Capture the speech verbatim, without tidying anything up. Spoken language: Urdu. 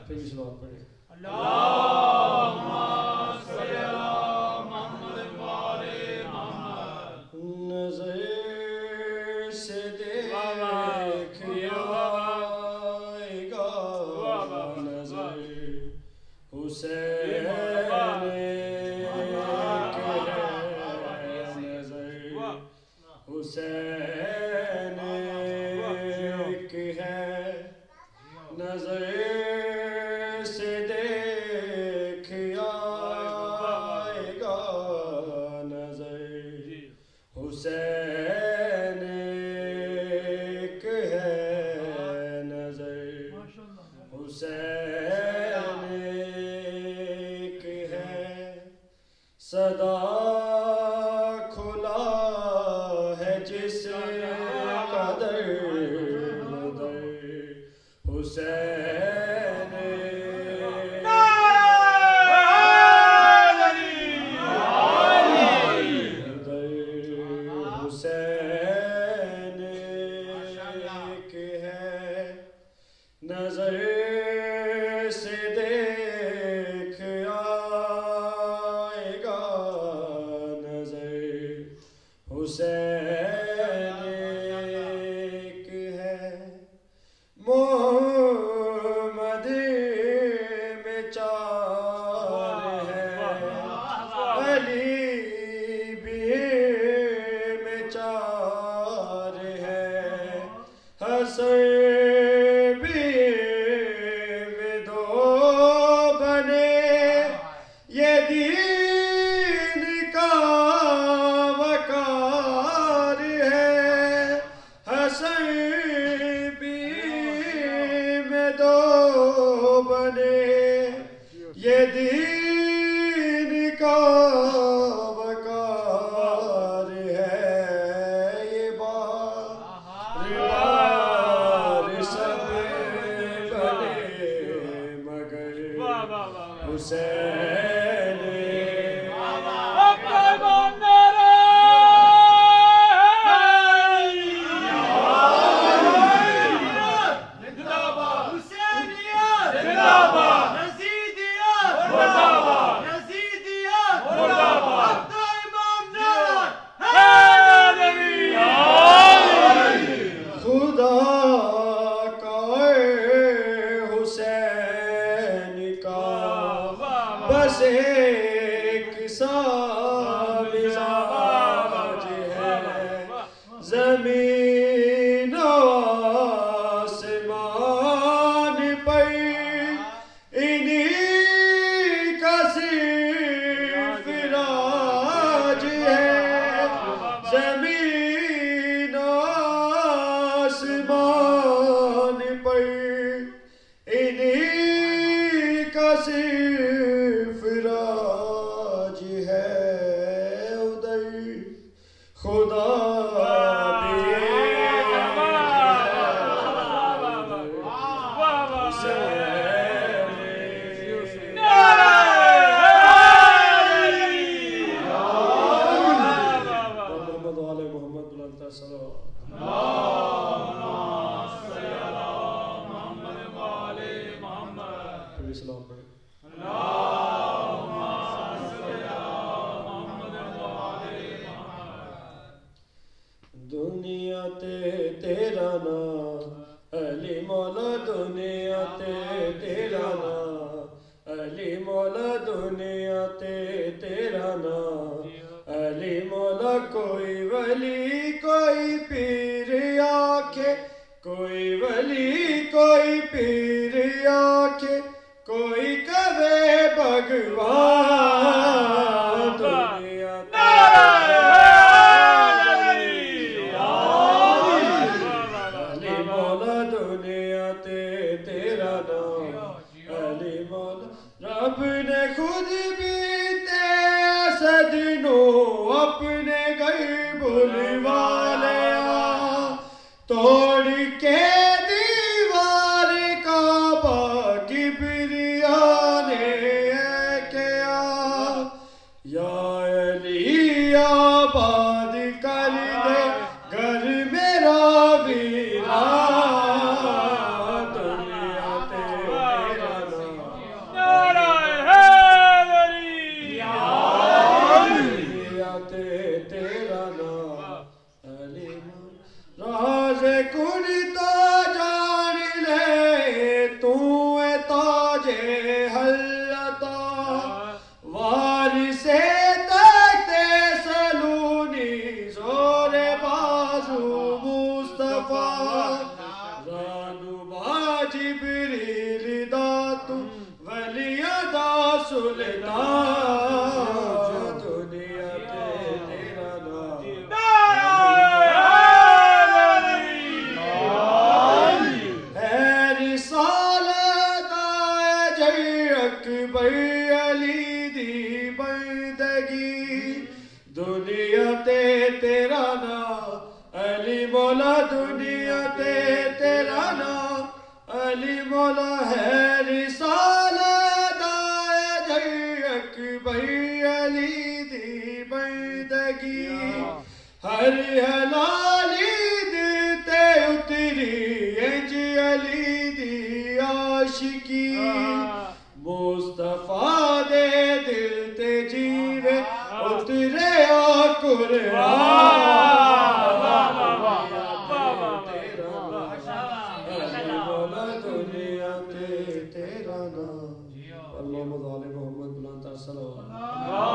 پھر بھی سلوات پڑھیں. اللہم صلی علی محمد وآل محمد. نظر سے دیکھ آئے گا نظر حسین حسین کی ہے نظر سے دیکھ آئے گا نظر حسین کی ہے نظر حسین کی ہے صدا کھلا ہے جس قدر در حسین حسین کی ہے نظر سے دیکھ آئے گا نظر حسین کی ہے محمد میں چار ہے علی بھی میں چار ہے حسن بھی میں دو بنے یہ دین کا وقار ہے حسن بھی میں دو بنے یہ دین کا وقار ہے یہ بار بار سب بنے مگر حسین خدا کا حسین کا بس ایک سا مزاج ہے زمین و آسمان پر انہی کا صرف راج ہے زمین و آسمان پر انہی کا صرف راج ہے ادھر خدا بھی محمد وآل محمد بلند صلوات. پھر بھی سلام پڑھیں. دنیا تے تیرا نام علی مولا دنیا تے تیرا نام علی مولا دنیا تے تیرا نام علی مولا کوئی ولی کوئی پیر آکھے کوئی ولی کوئی پیر آکھے کوئی کہے بھگوان دنیا علی مولا دنیا تے تیرا نام علی مولا رب نے خود بھی تے اسد نو اپنے گھر بلوا لیا توڑ کے دیوار کعبہ کبریا نے کیا یا علی آباد کر دے گھر میرا ویران دنیا تیرا نام تو ولیاں دا سلطان دنیا تے تیرا نام ہے رسالت آئے جی اکبر علی دی بندگی دنیا تے تیرا نام علی مولا دنیا تے تیرا نام علی مولا ہے رسالت آئے جی اکبر علی دی بندگی ہر حلالی دیتے اتری انج علی دی عاشقی مصطفیٰ دے دل تے جیوے اترے آ قرآن اللهم صل على محمد بلند صلوات